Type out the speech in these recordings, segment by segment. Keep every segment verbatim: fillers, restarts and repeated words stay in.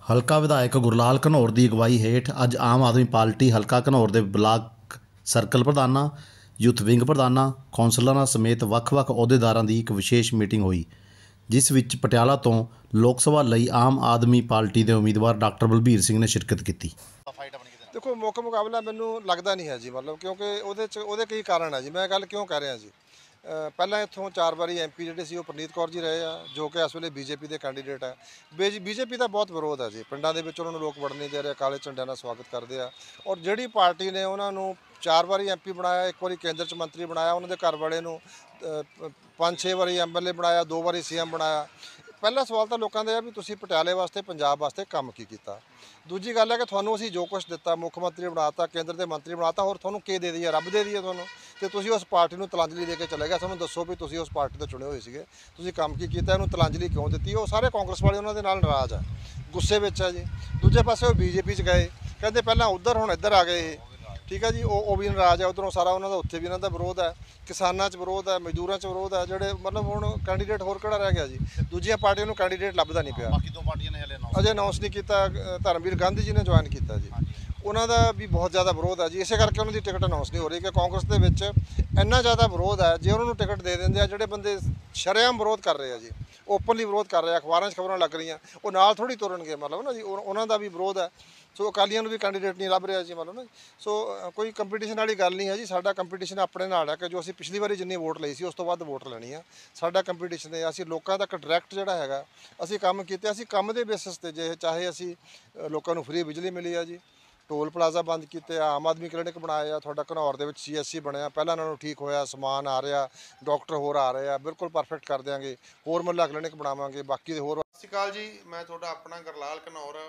ਹਲਕਾ ਵਿਧਾਇਕ ਗੁਰਲਾਲ ਘਨੌਰ ਦੀ ਅਗਵਾਈ ਹੇਠ ਅੱਜ ਆਮ ਆਦਮੀ ਪਾਰਟੀ ਹਲਕਾ ਘਨੌਰ ਦੇ ਬਲਾਕ ਸਰਕਲ ਪ੍ਰਧਾਨਾਂ, ਯੂਥ ਵਿੰਗ ਪ੍ਰਧਾਨਾਂ, ਕੌਂਸਲਰਾਂ ਸਮੇਤ ਵੱਖ-ਵੱਖ ਅਹੁਦੇਦਾਰਾਂ ਦੀ ਇੱਕ ਵਿਸ਼ੇਸ਼ ਮੀਟਿੰਗ ਹੋਈ, ਜਿਸ ਵਿੱਚ ਪਟਿਆਲਾ ਤੋਂ ਲੋਕ ਸਭਾ ਲਈ ਆਮ ਆਦਮੀ ਪਾਰਟੀ ਦੇ ਉਮੀਦਵਾਰ ਡਾਕਟਰ ਬਲਬੀਰ ਸਿੰਘ ਨੇ ਸ਼ਿਰਕਤ ਕੀਤੀ। देखो मुख्य मुकाबला मैनू लगता नहीं है जी, मतलब क्योंकि वो वो कई कारण है जी। मैं गल क्यों कह रहा जी, पहला इतों चार बारी एम पी जोड़े सी परनीत कौर जी रहे हैं, जो कि इस वे बीजेपी के कैंडीडेट है। बीजेपी का बहुत विरोध है जी, पिंडों के उन्होंने लोग वड़न नहीं दे रहे, काले झंडिया का स्वागत करते हैं। और जी पार्टी ने उन्होंने चार बारी एम पी बनाया, एक बार केंद्र च मंत्री बनाया, उन्होंने घर वाले पाँच छे बारी एम एल ए बनाया, दो बारी सी एम बनाया। पहला सवाल तो लोगों का भी तुसीं पटियाले वास्ते पंजाब वास्ते काम की किया। दूजी गल है कि थानू असीं जो कुछ दिता, मुख्यमंत्री बनाता, केंद्र के मंत्री बनाता, और थानू के दे दिए, रब दे दिए थानू, तो तुसीं उस पार्टी नूं तलांजलि दे के चले गए। सानूं दसो भी तुसीं उस पार्टी तो चुने हुए सीगे, तुसीं काम की किया, इहनूं तलांजलि क्यों दी? वो सारे कांग्रेस वाले उन्हां दे नाल नाराज़ है, गुस्से विच है जी। दूजे पासे वो बीजेपी च गए, कहते पहलां उधर हुण इधर आ गए, ठीक है जी। वो भी नाराज़ है, उधरों सारा उन्होंने उत्थे भी इन्हां दा विरोध है, किसानां च विरोध है, मजदूरां च विरोध है, जिहड़े मतलब हुण कैंडीडेट होर किहड़ा रह गया जी। दूजियां पार्टियां नूं कैंडीडेट लभदा नहीं पिया, बाकी दो पार्टियां ने हले अजे अनाउंस नहीं किया। धर्मवीर गांधी जी ने ज्वाइन किया जी, उन्हों का भी बहुत ज़्यादा विरोध है जी। इस करके उन्होंने टिकट अनाउंस नहीं हो रही कि कांग्रेस के विच इन्ना ज़्यादा विरोध है। जो उन्होंने टिकट दे देंगे, जोड़े बंदे शरेआम विरोध कर रहे हैं जी, ओपनली विरोध कर रहे हैं, अखबारों खबरें लग रही हैं, वो नाल थोड़ी तुरनगे, मतलब ना जी। उन्होंने भी विरोध है। सो अकालियों भी कैंडीडेट नहीं लभ रहा जी, मतलब ना। सो कोई कंपीटीशन वाली गल नहीं है जी। साडा कंपीटीशन अपने नाल है कि जो असीं पिछली बारी जिन्नी वोट लई सी उस तो वध वोट लैनी है। साडा कंपीटीशन है, असीं लोकां तक डायरैक्ट जिहड़ा हैगा असीं काम कीते, असीं काम दे बेसिस ते, जे चाहे असीं लोकां नूं फ्री बिजली मिली है जी, टोल प्लाजा बंद किए, आम आदमी क्लिनिक बनाया, थोड़ा घनौर दे विच सी एस सी बनया, पहला नालों ठीक होया, समान आ रहा, डॉक्टर होर आ रहे हैं, बिल्कुल परफेक्ट कर देंगे, होर मुहल्ला क्लिनिक बनावांगे, बाकी दे होर। सत श्री अकाल जी, मैं तुहाडा अपना गुरलाल घनौर।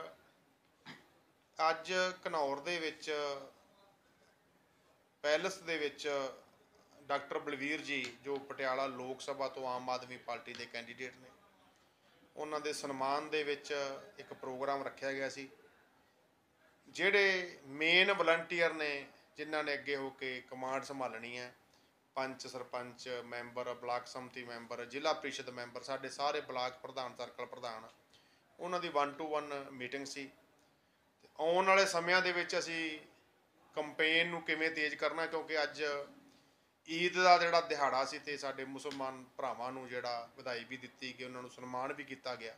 अज घनौर दे विच पैलस दे विच डॉक्टर बलवीर जी, जो पटियाला लोक सभा तो आम आदमी पार्टी के कैंडीडेट ने, उन्हां दे सन्मान दे विच एक प्रोग्राम रखा गया सी। ਜਿਹੜੇ ਮੇਨ ਵਲੰਟੀਅਰ ਨੇ, ਜਿਨ੍ਹਾਂ ਨੇ ਅੱਗੇ ਹੋ ਕੇ ਕਮਾਂਡ ਸੰਭਾਲਣੀ ਹੈ, ਪੰਚ, ਸਰਪੰਚ ਮੈਂਬਰ, ਬਲਾਕ ਸੰਮਤੀ ਮੈਂਬਰ, ਜ਼ਿਲ੍ਹਾ ਪ੍ਰੀਸ਼ਦ ਮੈਂਬਰ, ਸਾਡੇ ਸਾਰੇ ਬਲਾਕ ਪ੍ਰਧਾਨ, ਸਰਕਲ ਪ੍ਰਧਾਨ, ਉਹਨਾਂ ਦੀ ਵਨ ਟੂ ਵਨ ਮੀਟਿੰਗ ਸੀ। ਤੇ ਆਉਣ ਵਾਲੇ ਸਮਿਆਂ ਦੇ ਵਿੱਚ ਅਸੀਂ ਕੰਪੇਨ ਨੂੰ ਕਿਵੇਂ ਤੇਜ਼ ਕਰਨਾ, ਕਿਉਂਕਿ ਅੱਜ ਈਦ ਦਾ ਜਿਹੜਾ ਦਿਹਾੜਾ ਸੀ ਤੇ ਸਾਡੇ ਮੁਸਲਮਾਨ ਭਰਾਵਾਂ ਨੂੰ ਜਿਹੜਾ ਵਧਾਈ ਵੀ ਦਿੱਤੀ ਗਈ, ਉਹਨਾਂ ਨੂੰ ਸਨਮਾਨ ਵੀ ਕੀਤਾ ਗਿਆ।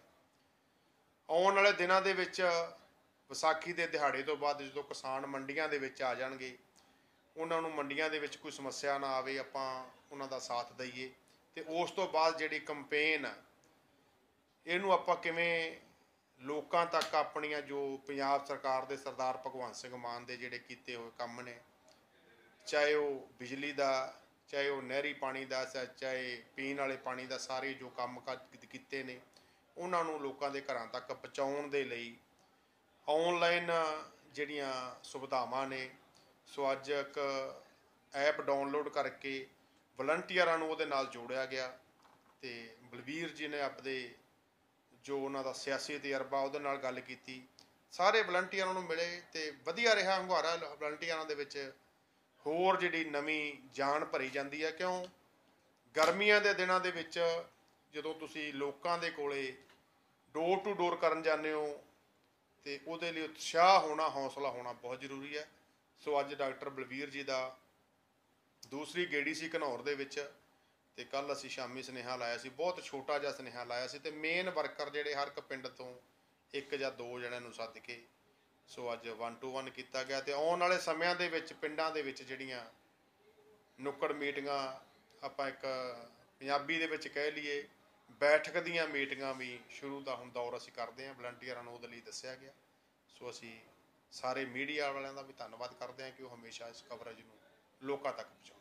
ਆਉਣ ਵਾਲੇ ਦਿਨਾਂ ਦੇ ਵਿੱਚ ਵਿਸਾਖੀ ਦੇ ਦਿਹਾੜੇ ਤੋਂ ਬਾਅਦ ਜਦੋਂ ਕਿਸਾਨ ਮੰਡੀਆਂ ਦੇ ਵਿੱਚ ਆ ਜਾਣਗੇ, ਉਹਨਾਂ ਨੂੰ ਮੰਡੀਆਂ ਦੇ ਵਿੱਚ ਕੋਈ ਸਮੱਸਿਆ ਨਾ ਆਵੇ, ਆਪਾਂ ਉਹਨਾਂ ਦਾ ਸਾਥ ਦਈਏ। ਤੇ ਉਸ ਤੋਂ ਬਾਅਦ ਜਿਹੜੀ ਕੰਪੇਨ ਇਹਨੂੰ ਆਪਾਂ ਕਿਵੇਂ ਲੋਕਾਂ ਤੱਕ ਆਪਣੀਆਂ, ਜੋ ਪੰਜਾਬ ਸਰਕਾਰ ਦੇ ਸਰਦਾਰ ਭਗਵੰਤ ਸਿੰਘ ਮਾਨ ਦੇ ਜਿਹੜੇ ਕੀਤੇ ਹੋਏ ਕੰਮ ਨੇ, ਚਾਹੇ ਉਹ ਬਿਜਲੀ ਦਾ, ਚਾਹੇ ਉਹ ਨਹਿਰੀ ਪਾਣੀ ਦਾ, ਚਾਹੇ ਪੀਣ ਵਾਲੇ ਪਾਣੀ ਦਾ, ਸਾਰੇ ਜੋ ਕੰਮ ਕੀਤੇ ਨੇ, ਉਹਨਾਂ ਨੂੰ ਲੋਕਾਂ ਦੇ ਘਰਾਂ ਤੱਕ ਪਹੁੰਚਾਉਣ ਦੇ ਲਈ ऑनलाइन ਜਿਹੜੀਆਂ ਸੁਵਿਧਾਵਾਂ ਨੇ। ਸੋ ਅੱਜ ਇੱਕ ਐਪ ਡਾਊਨਲੋਡ ਕਰਕੇ ਵਲੰਟੀਅਰਾਂ ਨੂੰ ਉਹਦੇ ਨਾਲ ਜੋੜਿਆ ਗਿਆ, ਤੇ ਬਲਵੀਰ ਜੀ ਨੇ ਆਪਣੇ ਜੋ ਉਹਨਾਂ ਦਾ ਸਿਆਸੀ ਤਜਰਬਾ ਉਹਦੇ ਨਾਲ ਗੱਲ ਕੀਤੀ, ਸਾਰੇ ਵਲੰਟੀਅਰਾਂ ਨੂੰ ਮਿਲੇ ਤੇ ਵਧੀਆ ਰਿਹਾ ਹੁੰਗਾਰਾ। ਵਲੰਟੀਅਰਾਂ ਦੇ ਵਿੱਚ ਹੋਰ ਜਿਹੜੀ ਨਵੀਂ ਜਾਨ ਭਰੀ ਜਾਂਦੀ ਹੈ, ਕਿਉਂ ਗਰਮੀਆਂ ਦੇ ਦਿਨਾਂ ਦੇ ਵਿੱਚ ਜਦੋਂ ਤੁਸੀਂ ਲੋਕਾਂ ਦੇ ਕੋਲੇ ਡੋਰ ਟੂ ਡੋਰ ਕਰਨ ਜਾਂਦੇ ਹੋ, ਤੇ ਉਹਦੇ ਲਈ ਉਤਸ਼ਾਹ ਹੋਣਾ, ਹੌਸਲਾ ਹੋਣਾ ਬਹੁਤ ਜ਼ਰੂਰੀ ਹੈ। ਸੋ ਅੱਜ ਡਾਕਟਰ ਬਲਵੀਰ ਜੀ ਦਾ ਦੂਸਰੀ ਗੇੜੀ ਸੀ ਘਨੌਰ ਦੇ ਵਿੱਚ, ਤੇ ਕੱਲ੍ਹ ਅਸੀਂ ਸ਼ਾਮੀ ਸੁਨੇਹਾ ਲਾਇਆ ਸੀ, ਬਹੁਤ ਛੋਟਾ ਜਿਹਾ ਸੁਨੇਹਾ ਲਾਇਆ ਸੀ, ਤੇ ਮੇਨ ਵਰਕਰ ਜਿਹੜੇ ਹਰ ਇੱਕ ਪਿੰਡ ਤੋਂ ਇੱਕ ਜਾਂ ਦੋ ਜਣਿਆਂ ਨੂੰ ਸੱਦ ਕੇ ਸੋ ਅੱਜ ਵਨ ਟੂ ਵਨ ਕੀਤਾ ਗਿਆ। ਤੇ ਆਉਣ ਵਾਲੇ ਸਮਿਆਂ ਦੇ ਵਿੱਚ ਪਿੰਡਾਂ ਦੇ ਵਿੱਚ ਜਿਹੜੀਆਂ ਨੁੱਕੜ ਮੀਟਿੰਗਾਂ, ਆਪਾਂ ਇੱਕ ਪੰਜਾਬੀ ਦੇ ਵਿੱਚ ਕਹਿ ਲਈਏ ਬੈਠਕ ਦੀਆਂ ਮੀਟਿੰਗਾਂ ਵੀ ਸ਼ੁਰੂ ਦਾ ਹੁਣ ਦੌਰ ਅਸੀਂ ਕਰਦੇ ਹਾਂ, ਵਲੰਟੀਅਰਾਂ ਨੂੰ ਉਹਦੇ ਲਈ ਦੱਸਿਆ ਗਿਆ। ਸੋ ਅਸੀਂ ਸਾਰੇ ਮੀਡੀਆ ਵਾਲਿਆਂ ਦਾ ਵੀ ਧੰਨਵਾਦ ਕਰਦੇ ਹਾਂ ਕਿ ਉਹ ਹਮੇਸ਼ਾ ਇਸ ਕਵਰੇਜ ਨੂੰ ਲੋਕਾਂ ਤੱਕ ਪਹੁੰਚਾਉਂਦੇ।